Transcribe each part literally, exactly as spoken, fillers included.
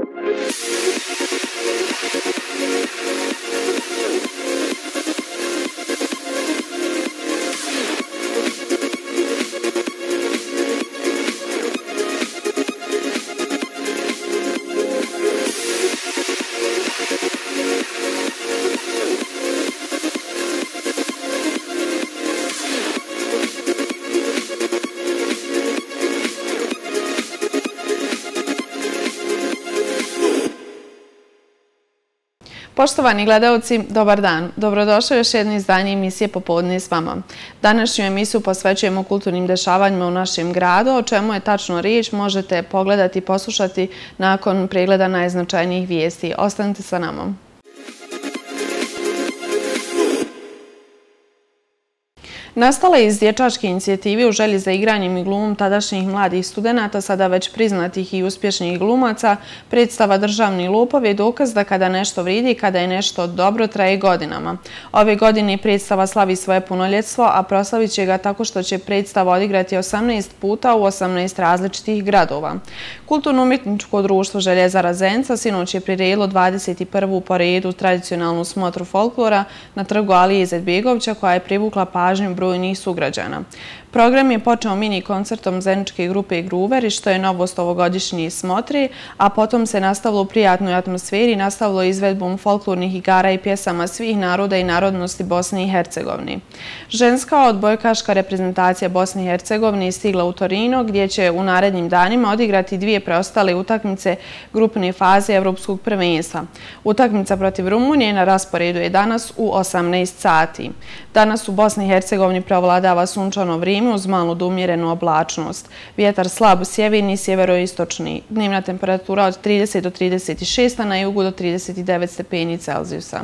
Poštovani gledalci, dobar dan. Dobrodošli u još jedno izdanje emisije Popodne s vama. Današnju emisiju posvećujemo kulturnim dešavanjima u našem gradu. O čemu je tačno riječ možete pogledati i poslušati nakon pregleda najznačajnijih vijesti. Ostanite sa nama. Nastala je iz dječačke inicijative u želji za igranjem i glumom tadašnjih mladih studenata, sada već priznatih i uspješnih glumaca, predstava Državni lopov je dokaz da kada nešto vrijedi i kada je nešto dobro traje godinama. Ove godine predstava slavi svoje punoljetstvo, a proslavit će ga tako što će predstava odigrati osamnaest puta u osamnaest različitih gradova. Kulturno-umjetničko društvo Željezara Zenica sinoć je priredilo dvadeset prvu po redu tradicionalnu smotru folklora na trgu Alije Izetbegovića, koja je privukla pažnju brojnih sugrađana. Program je počeo mini koncertom zeničke grupe Gruveri, što je novost ovogodišnje smotri, a potom se nastavilo u prijatnoj atmosferi, nastavilo izvedbom folklornih igara i pjesama svih naroda i narodnosti Bosne i Hercegovine. Ženska odbojkaška reprezentacija Bosne i Hercegovine stigla u Torino, gdje će u narednim danima odigrati dvije preostale utakmice grupne faze Evropskog prvenstva. Utakmica protiv Rumunije na rasporedu je danas u osamnaest sati. Danas u Bosni i Hercegovini prevladava sunčano vrijeme uz malu do umjerenu oblačnost. Vjetar slab sjeverni i sjeveroistočni. Dnevna temperatura od trideset do trideset šest, a na jugu do trideset devet stepeni Celzijusa.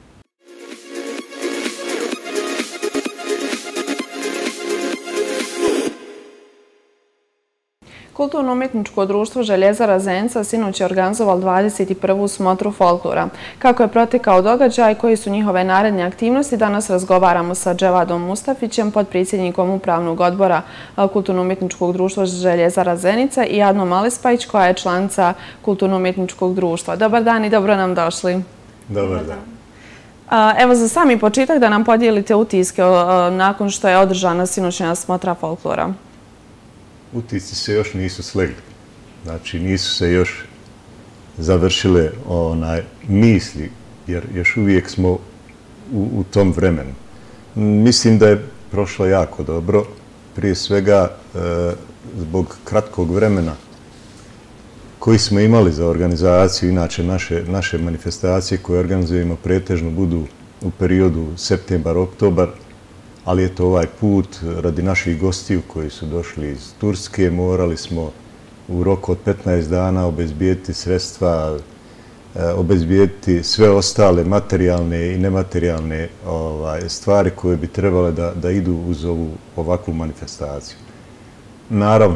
Kulturno-umjetničko društvo Željezara Zenica sinoć je organizovalo dvadeset prvu smotru folklora. Kako je protekao događaj, koji su njihove naredne aktivnosti, danas razgovaramo sa Dževadom Mustafićem, potpredsjednikom upravnog odbora Kulturno-umjetničkog društva Željezara Zenica, i Adnom Alespajić, koja je članica Kulturno-umjetničkog društva. Dobar dan i dobro nam došli. Dobar dan. Evo, za sami početak da nam podijelite utiske nakon što je održana sinoćna smotra folklora. Utisci se još nisu slegli. Znači, nisu se još završile misli, jer još uvijek smo u tom vremenu. Mislim da je prošlo jako dobro. Prije svega, zbog kratkog vremena koji smo imali za organizaciju, inače naše manifestacije koje organizujemo pretežno budu u periodu septembar-oktobar, ali je to ovaj put radi naših gostiju koji su došli iz Turske. Morali smo u roku od petnaest dana obezbijediti sredstva, obezbijediti sve ostale materijalne i nematerijalne stvari koje bi trebale da idu uz ovu ovakvu manifestaciju. Naravno,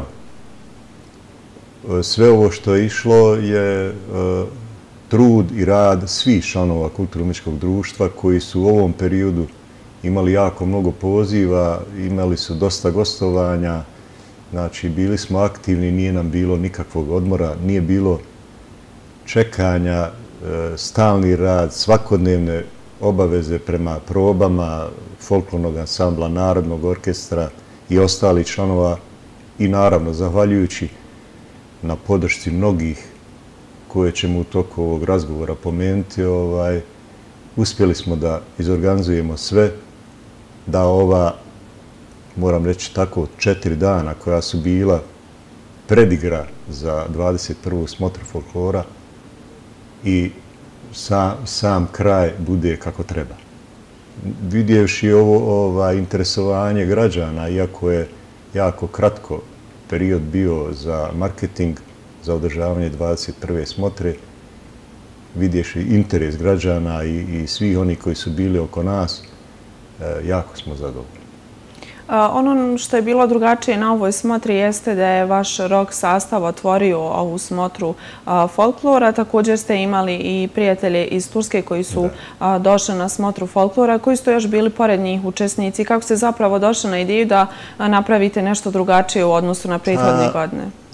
sve ovo što je išlo je trud i rad svih članova Kulturno-umjetničkog društva koji su u ovom periodu imali jako mnogo poziva, imali su dosta gostovanja, znači bili smo aktivni, nije nam bilo nikakvog odmora, nije bilo čekanja, stalni rad, svakodnevne obaveze prema probama folklornog ansambla, Narodnog orkestra i ostalih članova, i naravno, zahvaljujući na podršci mnogih koje ćemo u toku ovog razgovora pomenuti, uspjeli smo da izorganizujemo sve, da ova, moram reći tako, četiri dana koja su bila predigra za dvadeset prvu smotru folklora i sam kraj bude kako treba. Vidjevši ovo interesovanje građana, iako je jako kratko period bio za marketing, za održavanje dvadeset prve smotre, vidjevši interes građana i svih onih koji su bili oko nas, jako smo zadovoljni. Ono što je bilo drugačije na ovoj smotri jeste da je vaš rock sastav otvorio ovu smotru folklora. Također ste imali i prijatelje iz Turske koji su došli na smotru folklora. Koji su još bili pored njih učesnici? Kako ste zapravo došli na ideju da napravite nešto drugačije u odnosu na prethodne godine?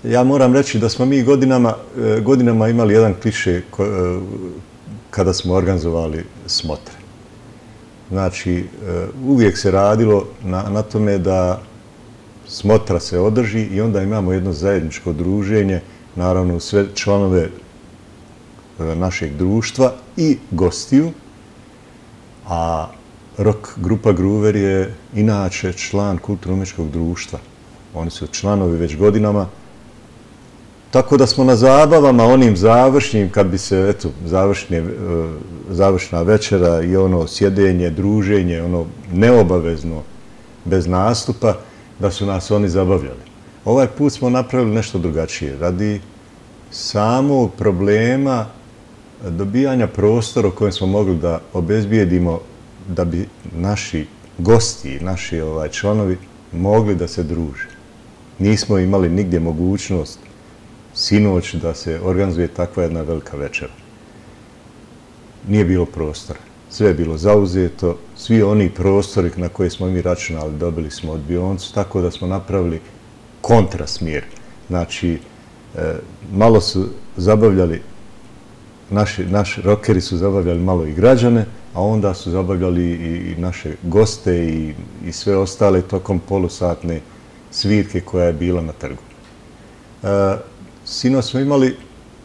ja moram reći da smo mi godinama, godinama imali jedan kliše kada smo organizovali smotre. Znači, uvijek se radilo na, na tome da smotra se održi i onda imamo jedno zajedničko druženje, naravno sve članove našeg društva i gostiju, a Rock grupa Gruver je inače član kulturno-umjetničkog društva. Oni su članovi već godinama. Tako da smo na zabavama, onim završnim, kad bi se, eto, završne, završna večera i ono sjedenje, druženje, ono neobavezno, bez nastupa, da su nas oni zabavljali. Ovaj put smo napravili nešto drugačije. Radi samog problema dobijanja prostora u kojem smo mogli da obezbijedimo da bi naši gosti, naši ovaj, članovi mogli da se druže. Nismo imali nigdje mogućnost sinoć da se organizuje takva jedna velika večera. Nije bilo prostora. Sve je bilo zauzeto. Svi oni prostori na koje smo mi računali dobili smo odbioncu, tako da smo napravili kontrasmjer. Znači, e, malo su zabavljali, naši, naši rokeri su zabavljali malo i građane, a onda su zabavljali i, i naše goste i, i sve ostale tokom polusatne svirke koja je bila na trgu. E, Sino smo imali,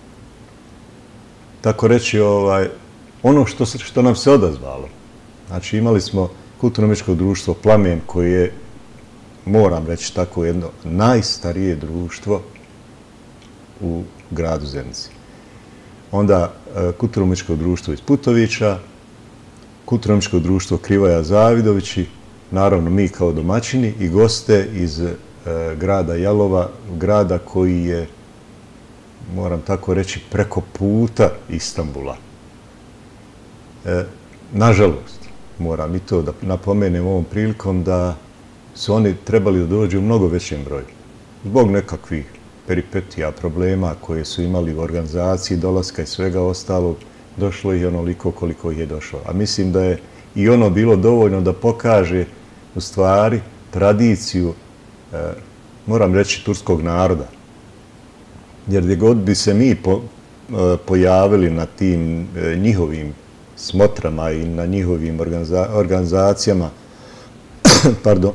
tako reći, ovaj, ono što, što nam se odazvalo. Znači, imali smo kulturno-umjetničko društvo Plamen, koje je, moram reći tako, jedno najstarije društvo u gradu Zenici. Onda kulturno-umjetničko društvo iz Putovića, kulturno-umjetničko društvo Krivaja Zavidovići, naravno mi kao domaćini i goste iz e, grada Jalova, grada koji je, moram tako reći, preko puta Istanbula. E, nažalost, moram i to da napomenem ovom prilikom da su oni trebali da dođu u mnogo većem broju. Zbog nekakvih peripetija, problema koje su imali u organizaciji, dolaska i svega ostalog, došlo ih onoliko koliko ih je došlo. A mislim da je i ono bilo dovoljno da pokaže u stvari tradiciju, e, moram reći, turskog naroda. Jer gdje god bi se mi po, e, pojavili na tim e, njihovim smotrama i na njihovim organiza, organizacijama, pardon,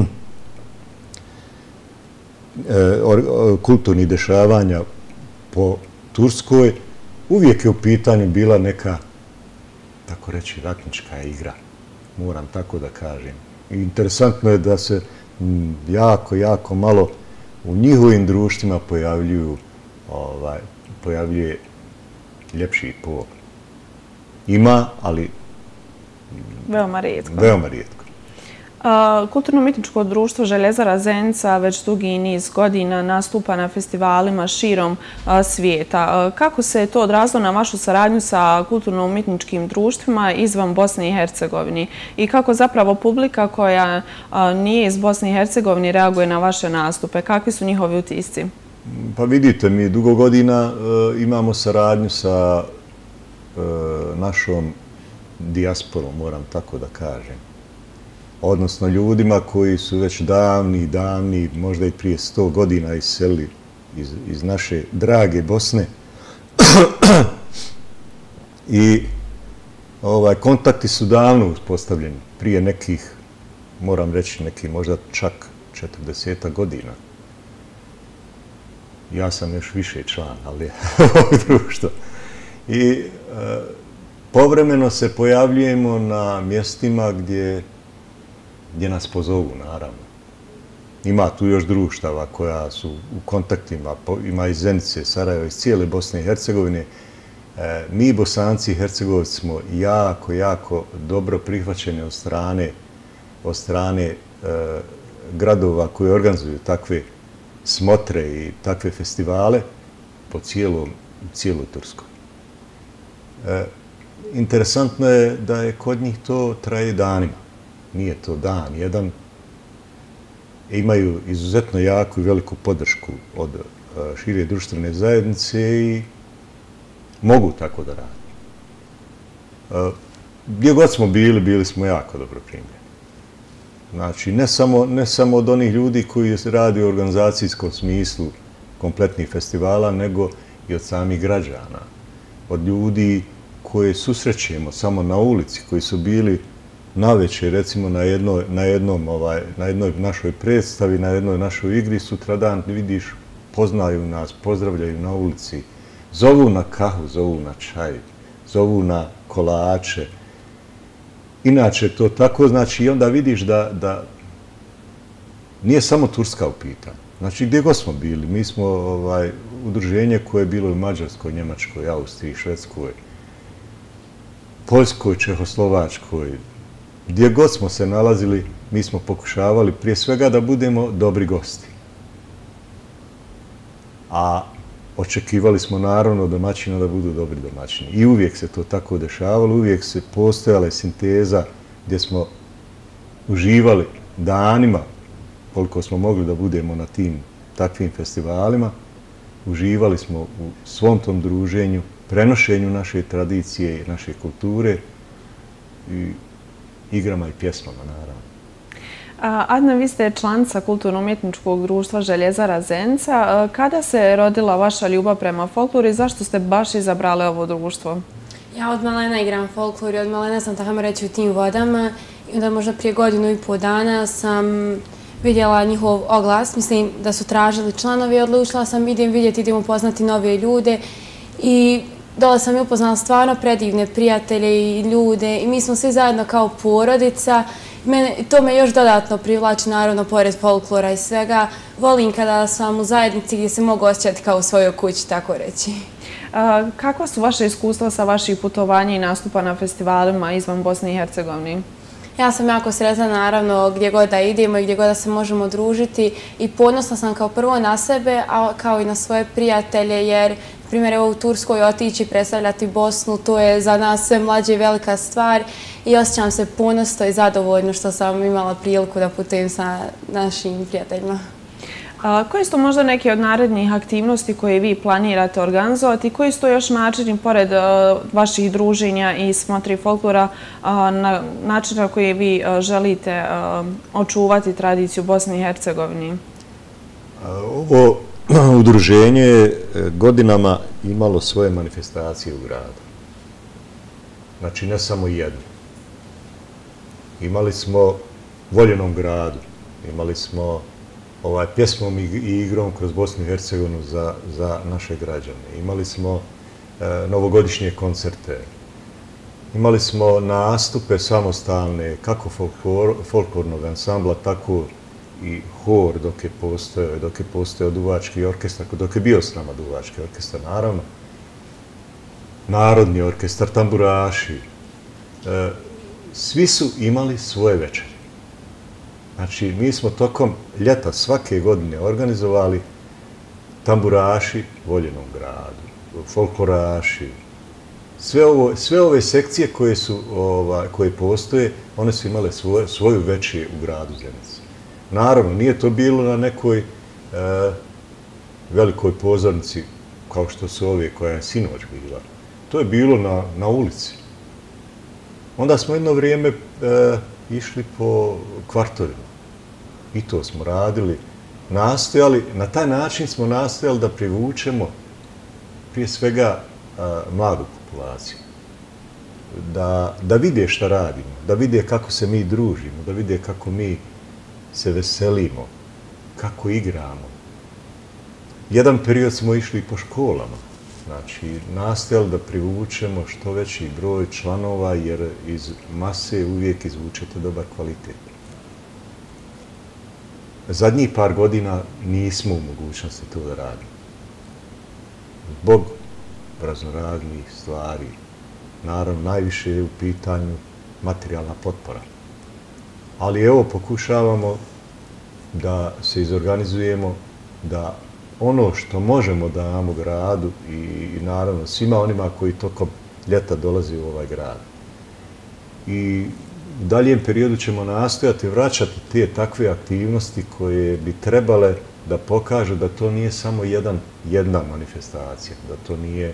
e, or, kulturnih dešavanja po Turskoj, uvijek je u pitanju bila neka, tako reći, ratnička igra. Moram tako da kažem. I interesantno je da se m, jako, jako malo u njihovim društvima pojavljuju, ovaj, pojavljuje ljepši pol. Ima, ali veoma rijetko. Veoma rijetko. Kulturno-umjetničko društvo Željezara Zenica već dugi niz godina nastupa na festivalima širom svijeta. Kako se to odrazilo na vašu saradnju sa kulturno-umjetničkim društvima izvan Bosne i Hercegovine? I kako zapravo publika koja nije iz Bosne i Hercegovine reaguje na vaše nastupe? Kakvi su njihovi utisci? Pa vidite, mi dugo godina imamo saradnju sa našom dijasporom, moram tako da kažem. Odnosno ljudima koji su već davni, davni, možda i prije sto godina iselili iz, iz naše drage Bosne. I ovaj, kontakti su davno uspostavljeni, prije nekih, moram reći, nekih možda čak četrdeset godina. Ja sam još više član, ali ovog društva. I e, povremeno se pojavljujemo na mjestima gdje gdje nas pozovu, naravno. Ima tu još društava koja su u kontaktima, ima iz Zenice, Sarajeva, iz cijele Bosne i Hercegovine. E, mi, Bosanci i Hercegovci, smo jako, jako dobro prihvaćeni od strane, od strane e, gradova koji organizuju takve smotre i takve festivale po cijelom, cijeloj Turskoj. E, interesantno je da je kod njih to traje danima. Nije to dan jedan. Imaju izuzetno jaku i veliku podršku od šire društvene zajednice i mogu tako da rade. Gdje god smo bili, bili smo jako dobro primljeni. Znači, ne samo, ne samo od onih ljudi koji radi u organizacijskom smislu, kompletnih festivala, nego i od samih građana. Od ljudi koje susrećemo samo na ulici, koji su bili navečer, recimo na jednoj, na jednom, ovaj, na jednoj našoj predstavi, na jednoj našoj igri, sutradan vidiš, poznaju nas, pozdravljaju na ulici, zovu na kahu, zovu na čaj, zovu na kolače. Inače to tako, znači, i onda vidiš da, da nije samo Turska u pitanju. Znači, gdje god smo bili, mi smo ovaj, udruženje koje je bilo u Mađarskoj, Njemačkoj, Austriji, Švedskoj, Poljskoj, Čehoslovačkoj, gdje god smo se nalazili, mi smo pokušavali prije svega da budemo dobri gosti. A očekivali smo naravno domaćina da budu dobri domaćini. I uvijek se to tako dešavalo, uvijek se postojala sinteza gdje smo uživali danima, koliko smo mogli da budemo na tim takvim festivalima, uživali smo u svom tom druženju, prenošenju naše tradicije i naše kulture i igrama i pjesmama, naravno. Adna, vi ste članica Kulturno-umjetničkog društva Željezara Zenica. Kada se rodila vaša ljubav prema folkloru i zašto ste baš izabrali ovo društvo? Ja od malena igram folklor i od malena sam, tako reći, u tim vodama. I onda možda prije godinu i pol dana sam vidjela njihov oglas. Mislim da su tražili članovi, odlučila sam idem vidjeti, idem upoznati nove ljude. I dole sam i upoznala stvarno predivne prijatelje i ljude i mi smo svi zajedno kao porodica. Mene, to me još dodatno privlači, naravno, pored folklora i svega. Volim kada sam u zajednici gdje se mogu osjećati kao u svojoj kući, tako reći. A, kakva su vaše iskustva sa vaših putovanja i nastupa na festivalima izvan Bosne i Hercegovine? Ja sam jako sretna, naravno, gdje god da idemo i gdje god da se možemo družiti i ponosna sam kao prvo na sebe, a kao i na svoje prijatelje, jer primjer, evo u Turskoj otići predstavljati Bosnu, to je za nas sve mlađe velika stvar i osjećam se ponosno i zadovoljno što sam imala priliku da putujem sa našim prijateljima. A, koji su to možda neke od narednih aktivnosti koje vi planirate organizovati? Koji su to još načini, pored a, vaših druženja i smotri folklora, a, na načina koji vi a, želite a, očuvati tradiciju Bosne i Hercegovine? Ovo udruženje je godinama imalo svoje manifestacije u gradu. Znači, ne samo jednu. Imali smo Voljenom gradu, imali smo ovaj, pjesmom i igrom kroz Bosnu i Hercegovinu za, za naše građane. Imali smo e, novogodišnje koncerte. Imali smo nastupe samostalne, kako folklor, folklornog ansambla, tako i hor dok je postojao, dok je postojao duvački orkestar, dok je bio s nama duvački orkestar, naravno. Narodni orkestar, tamburaši. E, svi su imali svoje večere. Znači, mi smo tokom ljeta svake godine organizovali tamburaši Voljenom gradu, folkloraši. Sve, ovo, sve ove sekcije koje, su, ova, koje postoje, one su imale svoje, svoju večer u gradu Zenici. Naravno, nije to bilo na nekoj e, velikoj pozornici kao što su ove koja je sinoć bila. To je bilo na, na ulici. Onda smo jedno vrijeme e, išli po kvartovima. I to smo radili. Nastojali, na taj način smo nastojali da privučemo prije svega a, mladu populaciju. Da, da vide šta radimo, da vide kako se mi družimo, da vide kako mi se veselimo, kako igramo. Jedan period smo išli po školama. Znači, nastojali da privučemo što veći broj članova, jer iz mase uvijek izvučete dobar kvalitet. Zadnjih par godina nismo u mogućnosti to da radimo. Zbog raznoraznih stvari. Naravno, najviše je u pitanju materijalna potpora. Ali evo, pokušavamo da se izorganizujemo, da ono što možemo damo gradu i, i naravno svima onima koji tokom ljeta dolaze u ovaj grad. I u daljem periodu ćemo nastojati vraćati te takve aktivnosti koje bi trebale da pokažu da to nije samo jedan, jedna manifestacija, da to nije,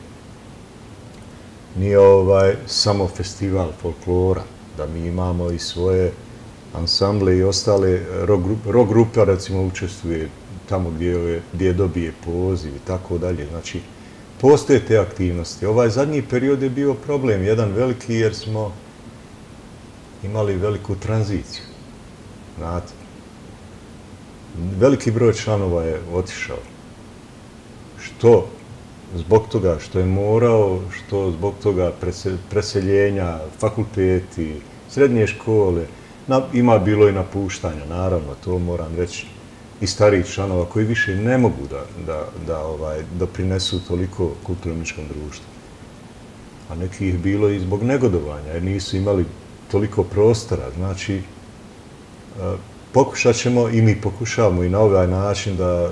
nije ovaj, samo festival folklora, da mi imamo i svoje ansamble i ostale rock grupe, recimo, učestvuje tamo gdje dobije poziv i tako dalje. Znači, postoje te aktivnosti. Ovaj zadnji period je bio problem, jedan veliki, jer smo imali veliku tranziciju. Znate, veliki broj članova je otišao. Što zbog toga što je morao, što zbog toga preseljenja, fakulteti, srednje škole, ima bilo i napuštanja, naravno, to moram reći, i starijih članova koji više ne mogu da doprinesu toliko kulturno-umjetničkom društvu. A neki ih bilo i zbog negodovanja, jer nisu imali toliko prostora. Znači, pokušat ćemo i mi pokušavamo i na ovaj način da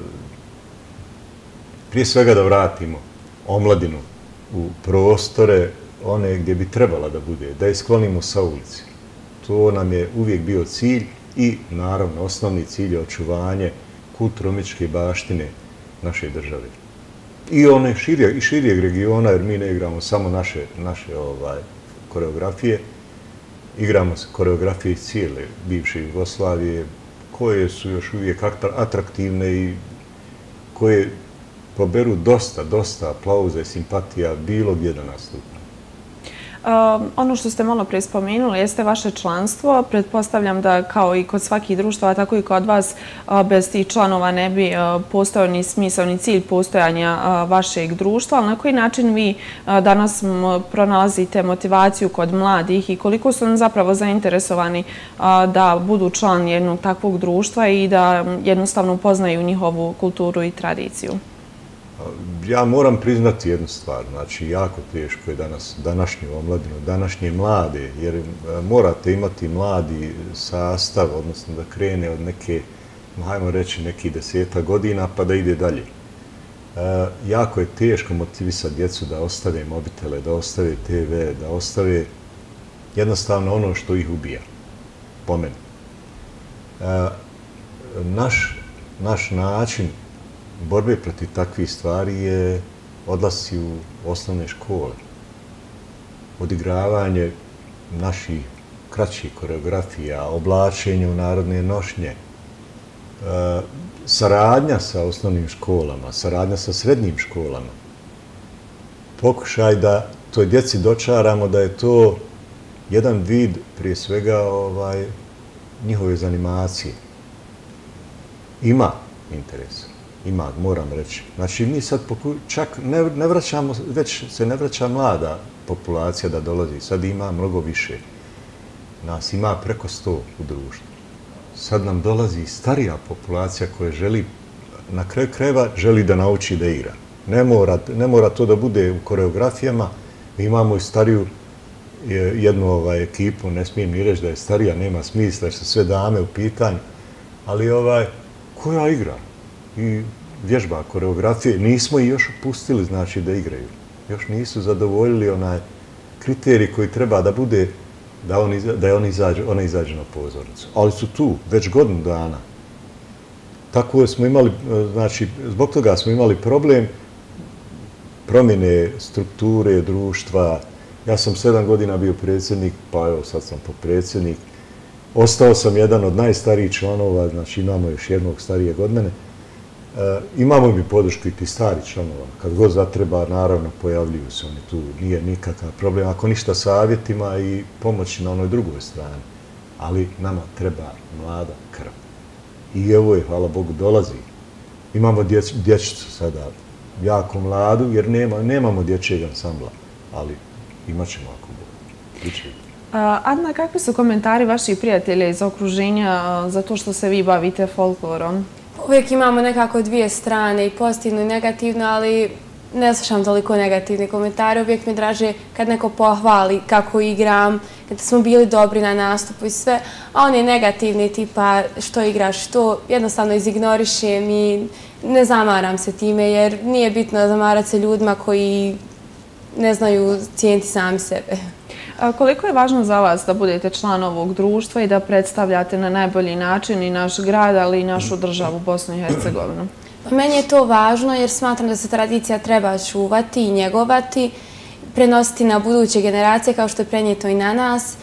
prije svega da vratimo omladinu u prostore one gdje bi trebala da bude, da je sklonimo sa ulici. To nam je uvijek bio cilj i, naravno, osnovni cilj je očuvanje kulturno-umjetničke baštine naše države. I one širijeg regiona, jer mi ne igramo samo naše koreografije, igramo koreografije iz cijele bivše Jugoslavije, koje su još uvijek atraktivne i koje poberu dosta, dosta aplauza i simpatija bilo gdje da nastupa. Ono što ste malo prije spomenuli jeste vaše članstvo. Pretpostavljam da kao i kod svakih društava, tako i kod vas, bez tih članova ne bi postojao ni smisao ni cilj postojanja vašeg društva. Ali na koji način vi danas pronalazite motivaciju kod mladih i koliko su oni zapravo zainteresovani da budu član jednog takvog društva i da jednostavno upoznaju njihovu kulturu i tradiciju? Ja moram priznati jednu stvar, znači jako teško je danas današnju omladinu, današnje mlade, jer morate imati mladi sastav, odnosno da krene od neke, hajmo reći, nekih deseta godina pa da ide dalje. Jako je teško motivisati djecu da ostave mobitele, da ostave te ve, da ostave jednostavno ono što ih ubija, po meni. Naš način borbe protiv takvih stvari je odlasci u osnovne škole, odigravanje naših kraćih koreografija, oblačenje u narodne nošnje, saradnja sa osnovnim školama, saradnja sa srednjim školama. Pokušaj da toj djeci dočaramo da je to jedan vid, prije svega, njihove zanimacije. Ima interesa. Ima, moram reći. Znači, mi sad čak ne vraćamo, već se ne vraća mlada populacija da dolazi. Sad ima mnogo više. Nas ima preko sto u društvu. Sad nam dolazi starija populacija koja želi, na kraju krajeva, želi da nauči da igra. Ne mora to da bude u koreografijama. Mi imamo i stariju jednu ekipu, ne smijem ni reći da je starija, nema smisla, jer su sve dame u pitanju. Ali koja igra? I vježba koreografije, nismo ih još pustili, znači, da igraju. Još nisu zadovoljili onaj kriterij koji treba da bude da ona izađe na pozornicu. Ali su tu, već godinu dana. Tako smo imali, znači, zbog toga smo imali problem promjene strukture društva. Ja sam sedam godina bio predsjednik, pa evo sad sam potpredsjednik. Ostao sam jedan od najstarijih članova, znači imamo još jednog starijeg od mene. Imamo bi podršku i ti stari članova. Kad god zatreba, naravno, pojavljuju se oni tu. Nije nikakav problem. Ako ništa savjetima i pomoći na onoj drugoj strani. Ali nama treba mlada krv. I evo je, hvala Bogu, dolazi. Imamo dječicu sada, jako mladu, jer nemamo dječjeg ansambla. Ali imat ćemo ako Bogu. Adna, kakvi su komentari vaših prijatelja iz okruženja za to što se vi bavite folklorom? Uvijek imamo nekako dvije strane, i pozitivno i negativno, ali ne slušam toliko negativne komentare. Uvijek mi draže kad neko pohvali kako igram, kad smo bili dobri na nastupu i sve, a on je negativni, tipa što igraš, što jednostavno izignorišem i ne zamaram se time, jer nije bitno zamarati se ljudima koji ne znaju cijeniti sami sebe. Koliko je važno za vas da budete član ovog društva i da predstavljate na najbolji način i naš grad, ali i našu državu, Bosnu i Hercegovinu? Meni je to važno jer smatram da se tradicija treba čuvati i njegovati, prenositi na buduće generacije kao što je prenijeto i na nas.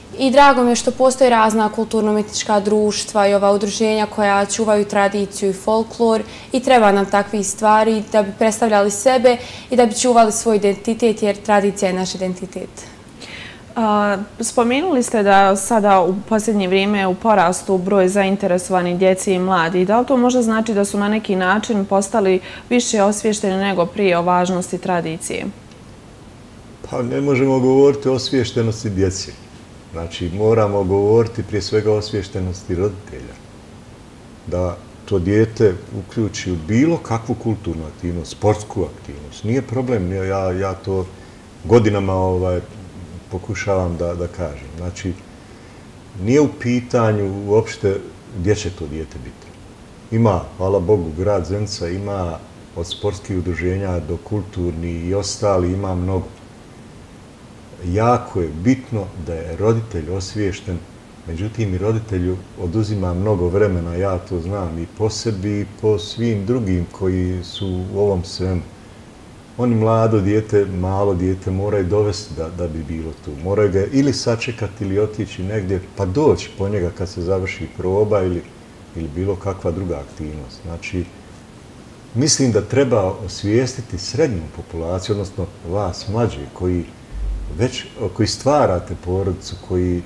I drago mi je što postoje razna kulturno-umjetnička društva i ova udruženja koja čuvaju tradiciju i folklor i treba nam takve stvari da bi predstavljali sebe i da bi čuvali svoj identitet jer tradicija je naš identitet. Spomenuli ste da sada u posljednje vrijeme u porastu broj zainteresovanih djeci i mladih. Da li to možda znači da su na neki način postali više osviješteni nego prije o važnosti tradicije? Pa ne možemo govoriti o osviještenosti djeci. Znači, moramo govoriti prije svega o osviještenosti roditelja. Da to dijete uključi u bilo kakvu kulturnu aktivnost, sportsku aktivnost. Nije problem, ja, ja to godinama ovaj, pokušavam da, da kažem. Znači, nije u pitanju uopšte gdje će to dijete biti. Ima, hvala Bogu, grad Zenica ima od sportskih udruženja do kulturnih i ostali, ima mnogo. Jako je bitno da je roditelj osviješten, međutim i roditelju oduzima mnogo vremena, ja to znam i po sebi i po svim drugim koji su u ovom svemu. Oni mlado dijete, malo dijete moraju dovesti da, da bi bilo tu. Moraju ga ili sačekati ili otići negdje pa doći po njega kad se završi proba ili, ili bilo kakva druga aktivnost. Znači, mislim da treba osvijestiti srednju populaciju, odnosno vas mlađe koji već koji stvarate porodicu, koji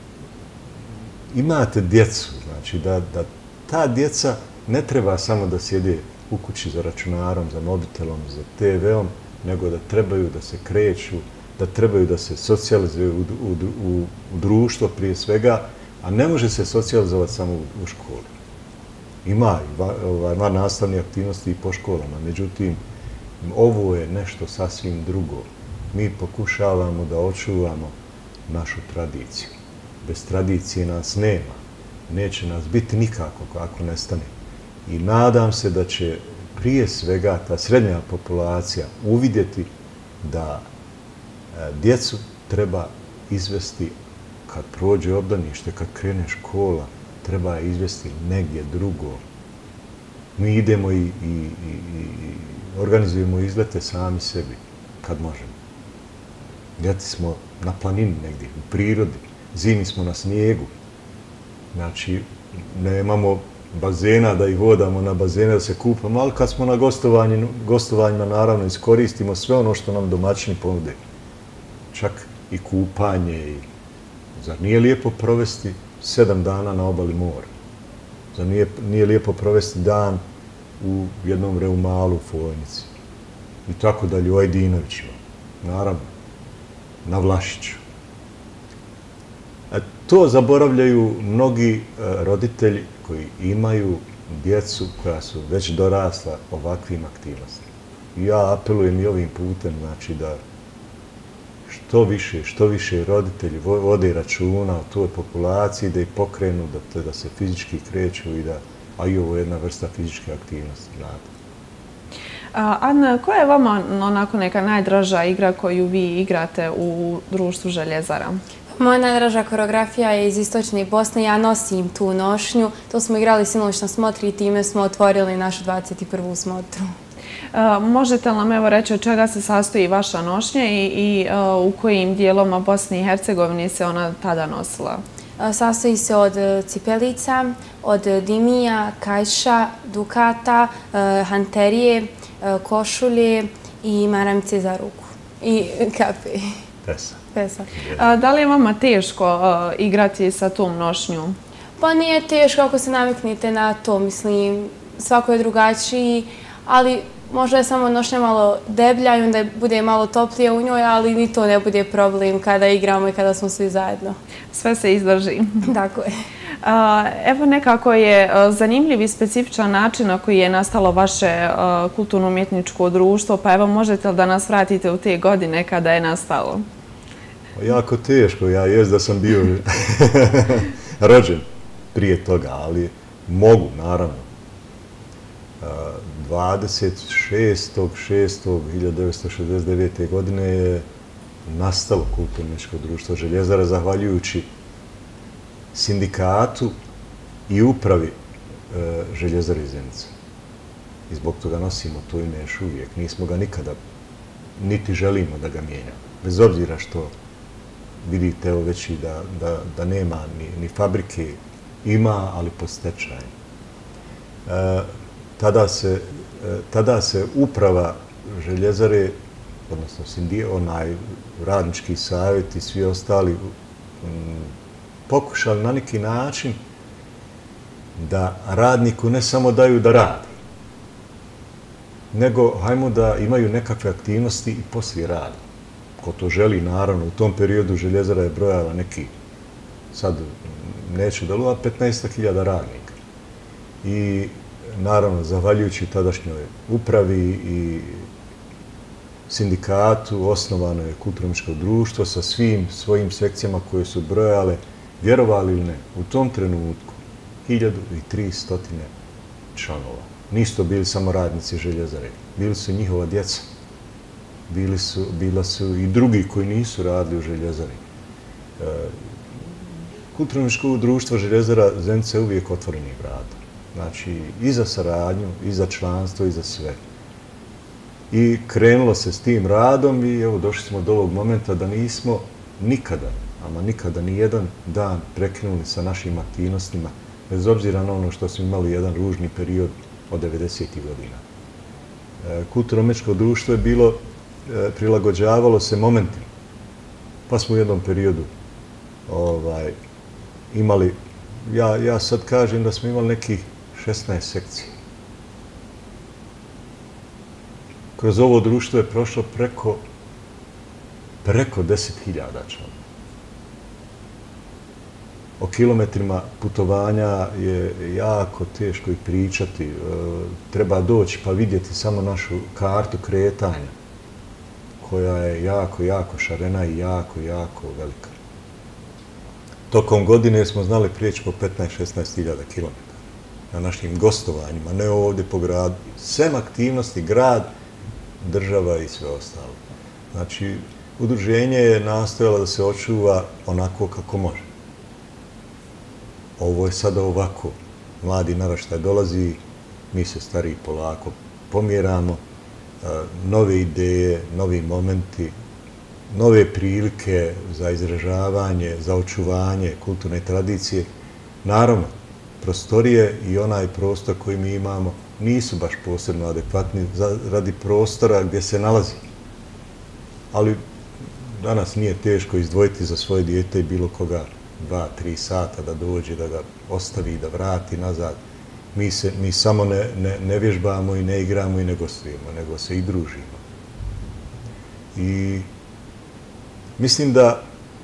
imate djecu, znači da, da ta djeca ne treba samo da sjede u kući za računarom, za mobitelom, za te veom, nego da trebaju da se kreću, da trebaju da se socijalizuju u, u, u, u društvo prije svega, a ne može se socijalizovati samo u, u školi. Ima i van nastavne aktivnosti i po školama, međutim, ovo je nešto sasvim drugo. Mi pokušavamo da očuvamo našu tradiciju. Bez tradicije nas nema. Neće nas biti nikako ako nestane. I nadam se da će prije svega ta srednja populacija uvidjeti da djecu treba izvesti kad prođe obdanište, kad krene škola, treba izvesti negdje drugo. Mi idemo i, i, i, i organizujemo izlete sami sebi kad možemo. Ljeti smo na planini negdje, u prirodi, zimi smo na snijegu. Znači, nemamo bazena da ih vodamo na bazene da se kupamo, ali kad smo na gostovanju, gostovanjima naravno iskoristimo sve ono što nam domaćini ponude. Čak i kupanje. I... Zar nije lijepo provesti sedam dana na obali mora? Zar nije, nije lijepo provesti dan u jednom reumalu u Fojnici? I tako dalje, u Ajdinovićima. Naravno, na Vlašiću. To zaboravljaju mnogi roditelji koji imaju djecu koja su već dorasla ovakvim aktivnostima. I ja apelujem i ovim putem, znači da što više, što više roditelji vode računa o toj populaciji, da ih pokrenu, da, da se fizički kreću i da, a i ovo je jedna vrsta fizičke aktivnosti, znate. Adna, koja je vama onako neka najdraža igra koju vi igrate u društvu Željezara? Moja najdraža koreografija je iz Istočne Bosne. Ja nosim tu nošnju. To smo igrali sinoć na smotri i time smo otvorili našu dvadeset prvu smotru. Možete li nam evo reći od čega se sastoji vaša nošnja i, i u kojim dijeloma Bosne i Hercegovine se ona tada nosila? Sastoji se od cipelica, od dimija, kajša, dukata, hanterije, košulje i maramice za ruku. I kape. Pesa. Pesa. Da li je vama teško igrati sa tom nošnjom? Pa nije teško ako se naviknete na to. Mislim, svako je drugačiji, ali možda je samo nošnja malo deblja i onda bude malo toplije u njoj, ali ni to ne bude problem kada igramo i kada smo svi zajedno. Sve se izdrži. Tako je. Evo nekako je zanimljiv i specifičan način na koji je nastalo vaše kulturno-umjetničko društvo, pa evo možete li da nas vratite u te godine kada je nastalo? Jako teško, ja jest da sam bio rođen prije toga, ali mogu, naravno. dvadeset šestog šestog hiljadu devetsto šezdeset devete. godine je nastalo kulturno-umjetničko društvo Željezara zahvaljujući sindikatu i upravi Željezare iz Zenice. I zbog toga nosimo to ime još uvijek. Nismo ga nikada, niti želimo da ga mijenjamo. Bez obzira što vidite evo već i da, da, da nema ni, ni fabrike, ima, ali pod stečajem. E, tada, se, e, tada se uprava željezare, odnosno sindi, onaj radnički savjet i svi ostali m, pokušali na neki način da radniku ne samo daju da radi, nego hajmo da imaju nekakve aktivnosti i poslije rada. Ko to želi, naravno, u tom periodu željezara je brojala neki, sad neću da luva, petnaest hiljada radnika. I naravno, zahvaljujući tadašnjoj upravi i sindikatu, osnovano je kulturno-umjetničko društvo sa svim svojim sekcijama koje su brojale, vjerovali ili ne, u tom trenutku hiljadu tristo članova. Nisu to bili samo radnici željezare, bili su njihova djeca. Bili su, bila su i drugi koji nisu radili u željezari. E, Kulturno-umjetničko društvo željezara Zenica je uvijek otvorenih vrata. Znači, i za saradnju, i za članstvo, i za sve. I krenulo se s tim radom i evo došli smo do ovog momenta da nismo nikada, ama nikada ni jedan dan prekinuli sa našim aktivnostima, bez obzira na ono što smo imali jedan ružni period od devedesetih godina. E, Kulturno-umjetničko društvo je bilo, e, prilagođavalo se momentima. Pa smo u jednom periodu ovaj, imali, ja, ja sad kažem da smo imali nekih šesnaest sekcija. Kroz ovo društvo je prošlo preko, preko deset hiljada članova. O kilometrima putovanja je jako teško i pričati. E, treba doći pa vidjeti samo našu kartu kretanja, koja je jako, jako šarena i jako, jako velika. Tokom godine smo znali prijeći po petnaest šesnaest hiljada kilometara na našim gostovanjima, ne ovdje po gradu. Sem aktivnosti, grad, država i sve ostalo. Znači, udruženje je nastojalo da se očuva onako kako može. Ovo je sada ovako. Mladi naraštaj dolazi, mi se stariji polako pomjeramo, nove ideje, novi momenti, nove prilike za izražavanje, za očuvanje kulturne tradicije. Naravno, prostorije i onaj prostor koji mi imamo nisu baš posebno adekvatni radi prostora gdje se nalazi. Ali danas nije teško izdvojiti za svoje dijete i bilo koga dva, tri sata da dođe, da ga ostavi, da vrati nazad. Mi, se, mi samo ne, ne, ne vježbamo i ne igramo i ne gostujemo, nego se i družimo. I mislim da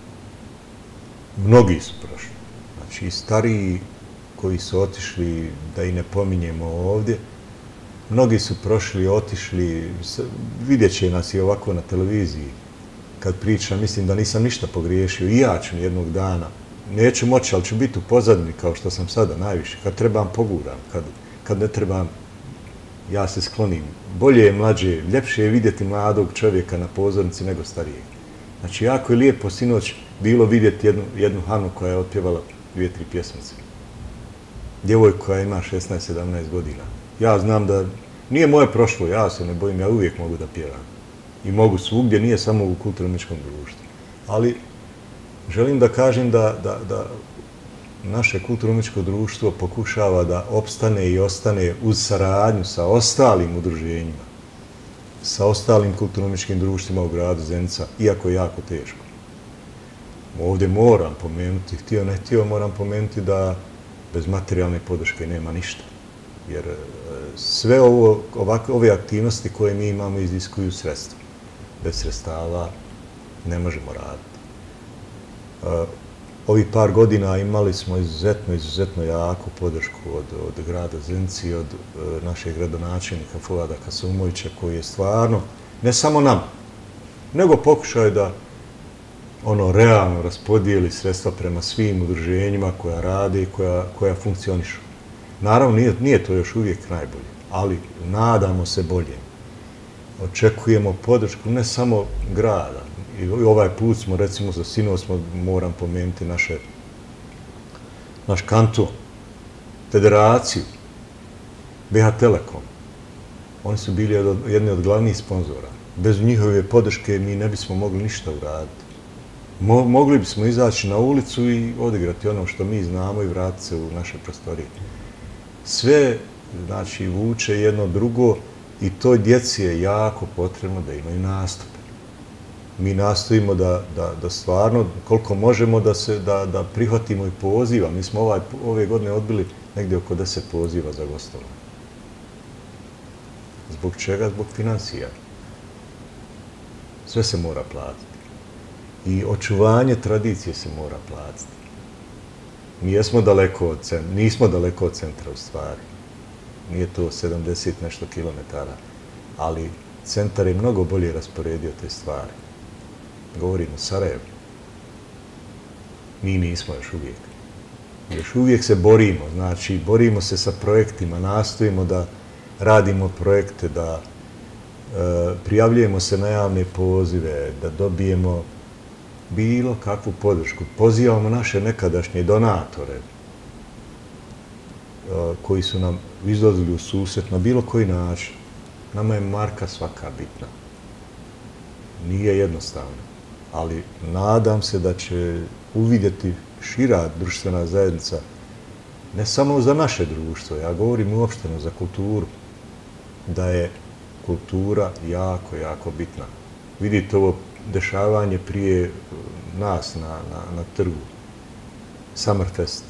mnogi su prošli. Znači i stariji koji su otišli, da i ne pominjemo ovdje, mnogi su prošli, otišli, vidjet će nas i ovako na televiziji. Kad pričam, mislim da nisam ništa pogriješio i ja ću jednog dana. Neću moći, ali ću biti u pozadini kao što sam sada najviše. Kad trebam, poguram. Kad, kad ne trebam, ja se sklonim. Bolje je mlađe, ljepše je vidjeti mladog čovjeka na pozornici nego starijeg. Znači, jako je lijepo sinoć bilo vidjeti jednu, jednu Hanu koja je otpjevala dvije, tri pjesmice. Djevojka koja ima šesnaest sedamnaest godina. Ja znam da nije moje prošlo, ja se ne bojim, ja uvijek mogu da pjevam. I mogu svugdje, nije samo u kulturno-umjetničkom društvu. Ali želim da kažem da, da, da naše kulturno-umjetničko društvo pokušava da opstane i ostane uz saradnju sa ostalim udruženjima, sa ostalim kulturno-umjetničkim društvima u gradu Zenica, iako je jako teško. Ovdje moram pomenuti, htio ne htio, moram pomenuti da bez materijalne podrške nema ništa. Jer sve ovo, ovakve, ove aktivnosti koje mi imamo iziskuju sredstva. Bez sredstava ne možemo raditi. Ovih par godina imali smo izuzetno, izuzetno jaku podršku od, od grada Zenice i od našeg gradonačelnika Fulada Kasumovića, koji je stvarno, ne samo nam, nego pokušao da ono realno raspodijeli sredstva prema svim udruženjima koja rade i koja, koja funkcionišu. Naravno, nije, nije to još uvijek najbolje, ali nadamo se bolje. Očekujemo podršku ne samo grada. I ovaj put smo, recimo, za sinoć smo, moram pomenuti naše, naš kanton, federaciju, B H Telekom. Oni su bili jedni od glavnih sponzora. Bez njihove podrške mi ne bismo mogli ništa uraditi. mogli bismo izaći na ulicu i odigrati ono što mi znamo i vratiti se u naše prostorije. Sve, znači, vuče jedno drugo i toj djeci je jako potrebno da imaju nastupe. Mi nastojimo da, da, da stvarno, koliko možemo, da, se, da, da prihvatimo i poziva. Mi smo ovaj, ove godine odbili negdje oko deset poziva za gostovanje. Zbog čega? Zbog financija. Sve se mora platiti. I očuvanje tradicije se mora platiti. Mi jesmo daleko od centra, nismo daleko od centra u stvari. Nije to sedamdeset nešto kilometara, ali centar je mnogo bolje rasporedio te stvari. Govorimo o Sarajevu. Mi nismo još uvijek. Još uvijek se borimo, znači borimo se sa projektima, nastojimo da radimo projekte, da e, prijavljujemo se na javne pozive, da dobijemo bilo kakvu podršku. Pozivamo naše nekadašnje donatore e, koji su nam izlazili u susret na bilo koji način. Nama je marka svaka bitna. Nije jednostavno, ali nadam se da će uvidjeti šira društvena zajednica, ne samo za naše društvo, ja govorim uopšteno za kulturu, da je kultura jako, jako bitna. Vidite ovo dešavanje prije nas na, na, na trgu, Summerfest.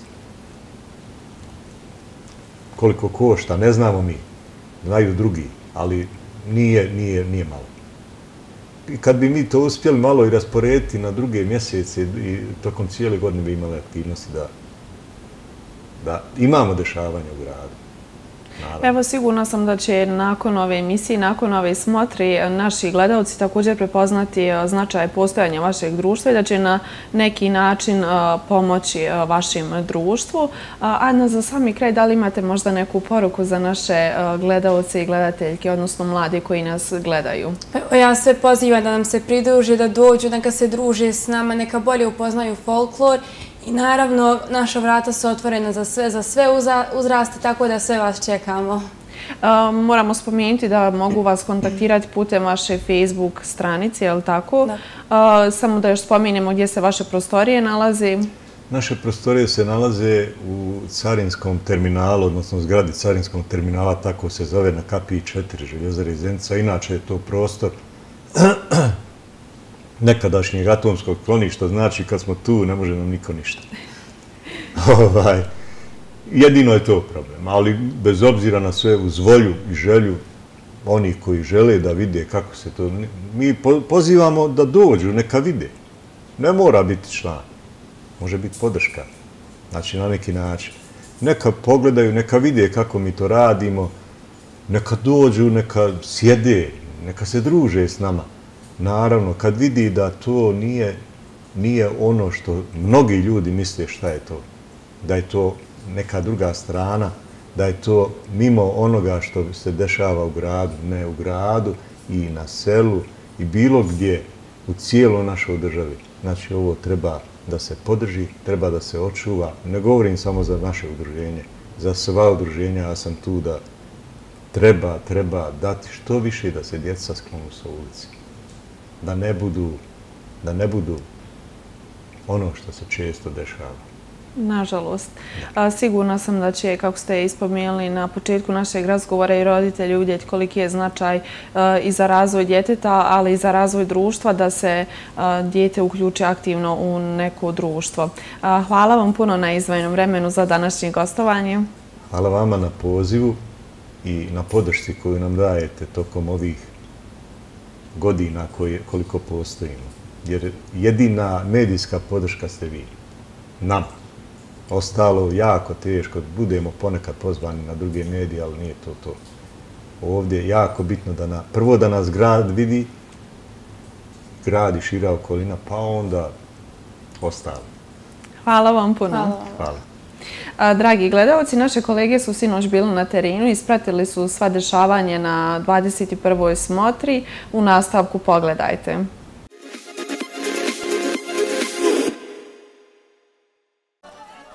Koliko košta, ne znamo mi, znaju drugi, ali nije, nije, nije malo. I kad bi mi to uspjeli malo i rasporediti na druge mjesece i tokom cijele godine bi imali aktivnosti da, da imamo dešavanje u gradu. Naravno. Evo, sigurno sam da će nakon ove emisije, nakon ove smotri, naši gledalci također prepoznati značaj postojanja vašeg društva i da će na neki način pomoći vašim društvu. Adna, za sami kraj, da li imate možda neku poruku za naše gledalce i gledateljke, odnosno mladi koji nas gledaju? Ja sve pozivam da nam se pridruže, da dođu, neka se druže s nama, neka bolje upoznaju folklor. I naravno, naša vrata su otvorena za sve, za sve uzraste, tako da sve vas čekamo. Moramo spomenuti da mogu vas kontaktirati putem vaše Facebook stranice, je li tako? Da. Samo da još spomenemo gdje se vaše prostorije nalaze. Naše prostorije se nalaze u carinskom terminalu, odnosno zgradi carinskog terminala, tako se zove, na Kapiji četiri, Željezare Zenica. Inače je to prostor nekadašnjeg atomskog skloništa, znači kad smo tu ne može nam niko ništa. ovaj, jedino je to problem, ali bez obzira na sve, uz volju i želju onih koji žele da vide kako se to... Mi pozivamo da dođu, neka vide. Ne mora biti član, može biti podrška, znači na neki način. Neka pogledaju, neka vide kako mi to radimo, neka dođu, neka sjede, neka se druže s nama. Naravno, kad vidi da to nije, nije ono što mnogi ljudi misle šta je to, da je to neka druga strana, da je to mimo onoga što se dešava u gradu, ne u gradu i na selu i bilo gdje u cijeloj našoj državi. Znači, ovo treba da se podrži, treba da se očuva. Ne govorim samo za naše udruženje, za sva udruženja, ja sam tu da treba, treba dati što više da se djeca sklonu sa ulici. Da ne budu, da ne budu ono što se često dešava. Nažalost. Sigurna sam da će, kako ste ispomenuli na početku našeg razgovora, i roditelji uvidjeti koliki je značaj i za razvoj djeteta, ali i za razvoj društva, da se dijete uključi aktivno u neko društvo. Hvala vam puno na izdvojenom vremenu za današnje gostovanje. Hvala vama na pozivu i na podršci koju nam dajete tokom ovih godina koliko postojimo. Jer jedina medijska podrška ste vi. Nam. Ostalo jako teško. Budemo ponekad pozvani na druge medije, ali nije to to. Ovdje je jako bitno da na, prvo da nas grad vidi, grad i šira okolina, pa onda ostalo. Hvala vam puno. Hvala. Hvala. Dragi gledalci, naše kolege su sinoć bili na terenu i ispratili su sva dešavanje na dvadeset prvoj smotri. U nastavku pogledajte.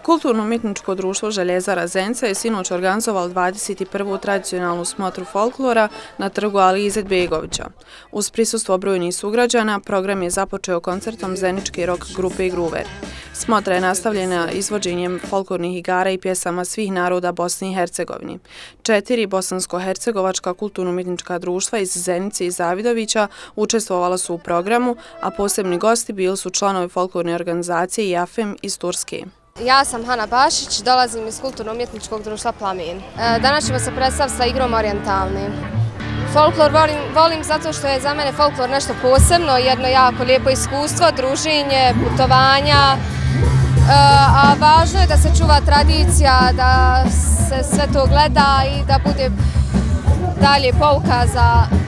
Kulturno-umjetničko društvo Željezara Zenica je sinoć organizovalo dvadeset prvu tradicionalnu smotru folklora na trgu Alije Izetbegovića. Uz prisustvo brojnih sugrađana, program je započeo koncertom zeničke rock grupe Gruver. Smotra je nastavljena izvođenjem folklornih igara i pjesama svih naroda Bosne i Hercegovine. Četiri bosansko-hercegovačka kulturno-umjetnička društva iz Zenice i Zavidovića učestvovala su u programu, a posebni gosti bili su članovi folklorne organizacije Jafem iz Turske. Ja sam Hana Bašić, dolazim iz kulturno-umjetničkog društva Plamen. Danas ćemo se predstaviti sa igrom Orijentalni. Folklor volim, volim zato što je za mene folklor nešto posebno, jedno jako lijepo iskustvo, druženje, putovanja, a važno je da se čuva tradicija, da se sve to gleda i da bude dalje pouka za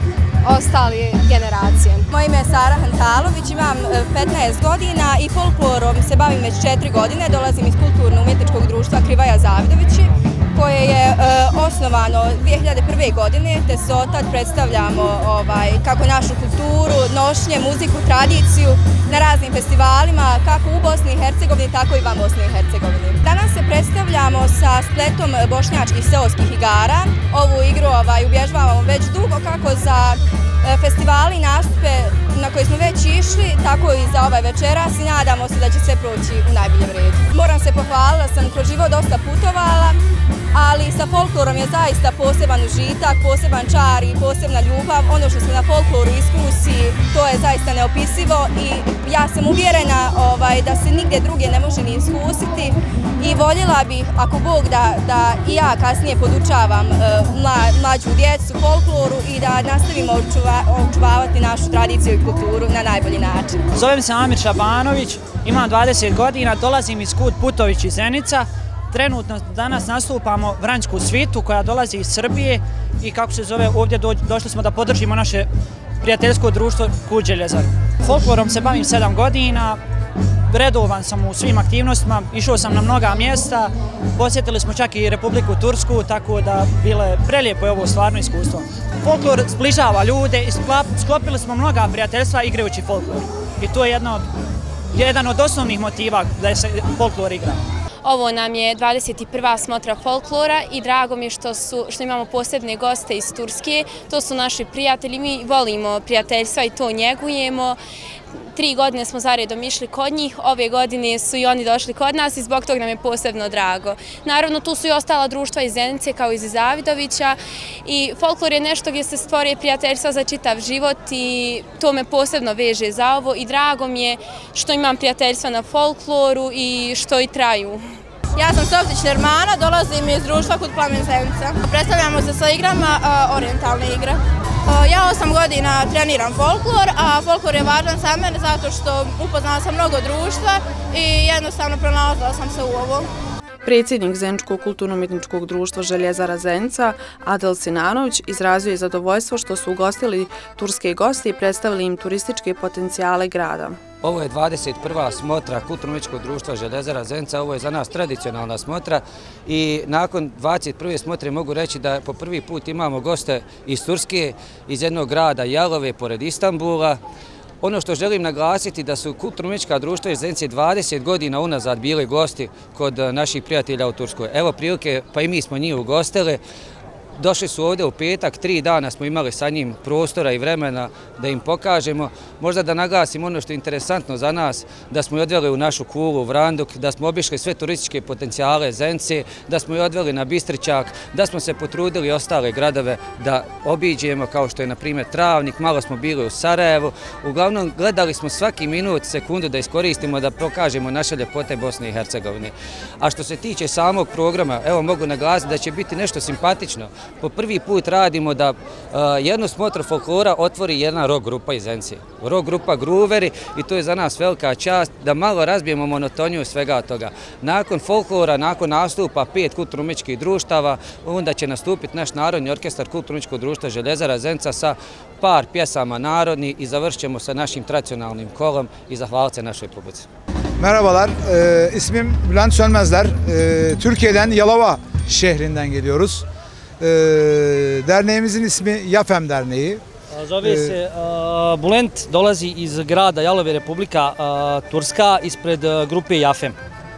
ostale generacije. Moje ime je Sara Hantalović, imam petnaest godina i folklorom se bavim već četiri godine. Dolazim iz kulturno-umjetničkog društva Krivaja Zavidovići, koje je e, osnovano dvije hiljade prve. godine, te se od tad predstavljamo ovaj, kako našu kulturu, nošnje, muziku, tradiciju na raznim festivalima, kako u Bosni i Hercegovini, tako i van Bosne i Hercegovine. Danas se predstavljamo sa spletom bošnjačkih seoskih igara. Ovu igru ovaj, uvježbavamo već dugo, kako za festivali i nastupe na koje smo već išli, tako i za ovaj večeras i nadamo se da će sve proći u najboljem redu. Moram se pohvaliti da sam kroz život dosta putovala, ali sa folklorom je zaista poseban užitak, poseban čar i posebna ljubav. Ono što se na folkloru iskusi, to je zaista neopisivo i ja sam uvjerena ovaj, da se nigdje drugdje ne može ni iskusiti i voljela bih, ako Bog, da, da i ja kasnije podučavam uh, mla, mlađu djecu folkloru i da nastavimo očuva, očuvavati našu tradiciju i kulturu na najbolji način. Zovem se Amir Šabanović, imam dvadeset godina, dolazim iz Kut Putović iz Zenica. Trenutno danas nastupamo Vranjsku svitu koja dolazi iz Srbije i kako se zove ovdje do, došli smo da podržimo naše prijateljsko društvo Kut Željezar. Folklorom se bavim sedam godina, redovan sam u svim aktivnostima, išao sam na mnoga mjesta, posjetili smo čak i Republiku Tursku, tako da bile prelijepo je ovo stvarno iskustvo. Folklor zbližava ljude i sklopili smo mnoga prijateljstva igrajući folklor. I to je jedno, jedan od osnovnih motiva da se folklor igra. Ovo nam je dvadeset prva smotra folklora i drago mi je što, su, što imamo posebne goste iz Turske. To su naši prijatelji, mi volimo prijateljstva i to njegujemo. Tri godine smo zaredom išli kod njih, ove godine su i oni došli kod nas i zbog toga nam je posebno drago. Naravno, tu su i ostala društva iz Zenice kao iz Zavidovića i folklor je nešto gdje se stvore prijateljstva za čitav život i to me posebno veže za ovo i drago mi je što imam prijateljstva na folkloru i što i traju. Ja sam Softić Nermana, dolazim iz društva Kut Plamen Zenica. Predstavljamo se sa igrama uh, orijentalne igre. Uh, ja osam godina treniram folklor, a folklor je važan za mene zato što upoznala sam mnogo društva i jednostavno pronalazila sam se u ovo. Predsjednik Zeničkog kulturno-umjetničkog društva Željezara Zenica, Adel Sinanović, izrazio je zadovoljstvo što su ugostili turske goste i predstavili im turističke potencijale grada. Ovo je dvadeset prva smotra kulturno-umjetničkog društva Željezara Zenica, ovo je za nas tradicionalna smotra i nakon dvadeset prve smotre mogu reći da po prvi put imamo goste iz Turske, iz jednog grada Jalove pored Istanbula. Ono što želim naglasiti da su kulturno-umjetnička društva iz Zenice dvadeset godina unazad bili gosti kod naših prijatelja u Turskoj. Evo prilike, pa i mi smo njih ugostili. Došli su ovdje u petak, tri dana smo imali sa njim prostora i vremena da im pokažemo. Možda da naglasim ono što je interesantno za nas, da smo i odveli u našu kulu, u Vranduk, da smo obišli sve turističke potencijale Zenice, da smo i odveli na Bistričak, da smo se potrudili ostale gradove da obiđemo, kao što je na primjer Travnik, malo smo bili u Sarajevu. Uglavnom gledali smo svaki minut, sekundu da iskoristimo da pokažemo naše ljepote Bosne i Hercegovine. A što se tiče samog programa, evo mogu naglasiti da će biti nešto simpatično. Po prvi put radimo da uh, jednu smotru folklora otvori jedna rock grupa iz Zenice. Rock grupa Gruveri i to je za nas velika čast da malo razbijemo monotoniju svega toga. Nakon folklora, nakon nastupa pet kulturno-umjetničkih društava, onda će nastupiti naš Narodni orkestar kulturno-umjetničkog društva Željezara Zenica sa par pjesama narodni i završit ćemo sa našim tradicionalnim kolom i zahvaliti se našoj publici. Merhabalar, e, ismim Bülent Sönmezler. E, Türkiye'den Yalova şehrinden geliyoruz. E, derneğimizin ismi Jafem Derneği. Zove se uh, Bulent, dolazi iz grada Jalove, Republika uh, Turska, ispred uh, grupe Jafem.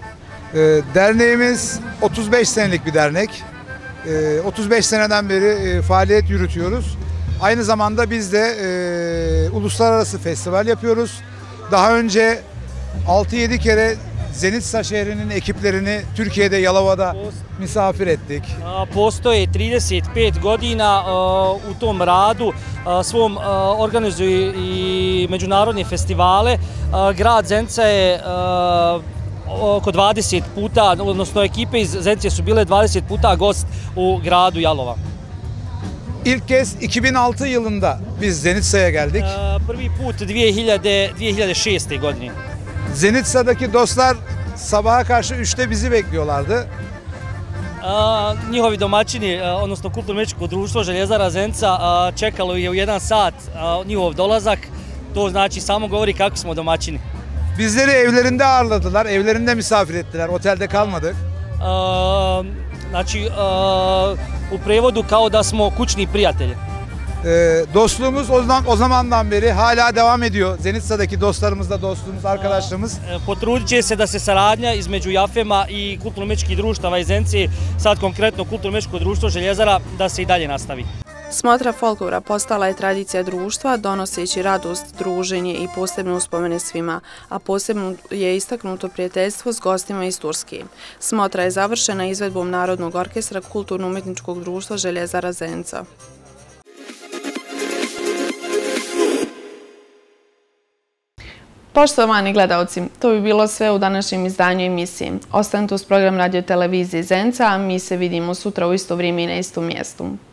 Derneğimiz otuz beş senelik bir dernek. otuz beş seneden beri faaliyet yürütüyoruz. Aynı zamanda biz de uluslararası festival yapıyoruz. Daha önce altı yedi kere Zenica šehrinin ekiplerini Türkiye'de, Yalova'da misafir ettik. Postoje trideset pet godina u tom radu svom organizuju i međunarodne festivale. Grad Zenica je oko dvadeset puta, odnosno ekipe iz Zenice su bile dvadeset puta gost u gradu Jalova. İlk kez iki bin altı yılında biz Zenica'ya geldik. Prvi put dvije hiljade šeste. godine. Zenica'daki dostlar sabaha karşı üçte bizi bekliyorlardı. Njihovi domaćini, odnosno Kulturno-umjetničko društvo Željezara Zenica, čekalo je u jedan sat njihov dolazak. To znači samo govori kako smo domaćini. Bizleri evlerinde ağırladılar, evlerinde misafir ettiler, otelde kalmadık. Znači, u prevodu kao da smo kućni prijatelji. Dostluğumuz o zamandan beri hala devam ediyor. Zenica'daki dostlarımızla dostluğumuz, arkadaşlığımız. Potrudit će se da se saradnja između Jafema i kulturno-umjetničkih društava iz Zenice, sad konkretno Kulturno-umjetničko društvo Željezara, da se i dalje nastavi. Smotra folklora postala je tradicija društva, donoseći radost, druženje i posebne uspomene svima, a posebno je istaknuto prijateljstvo s gostima iz Turske. Smotra je završena izvedbom Narodnog orkestra Kulturno-umjetničkog društva Željezara Zenica. Poštovani gledalci, to bi bilo sve u današnjem izdanju emisije. Ostanite uz program radio televizije Zenica, a mi se vidimo sutra u isto vrijeme i na istom mjestu.